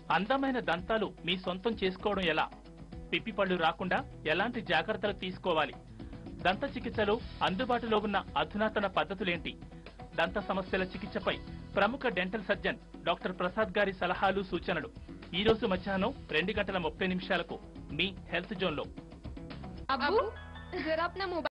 అందమైన దంతాలు మీ సొంతం చేసుకోవడం ఎలా? పిప్పి పళ్ళు రాకుండా ఎలాంటి జాగ్రత్తలు తీసుకోవాలి? దంత చికిత్సలో అందుబాటులో ఉన్న అధునాతన పద్ధతులేంటి? దంత సమస్యల చికిత్సపై ప్రముఖ డెంటల్ సర్జన్ డాక్టర్ ప్రసాద్ గారి సలహాలు సూచనలు ఈ రోజు మధ్యాహ్నం 2:30 మీ హెల్త్ జోన్ లో.